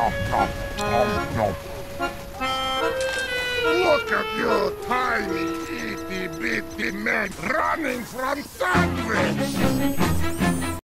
Look at you, tiny, itty-bitty man running from Sandvich!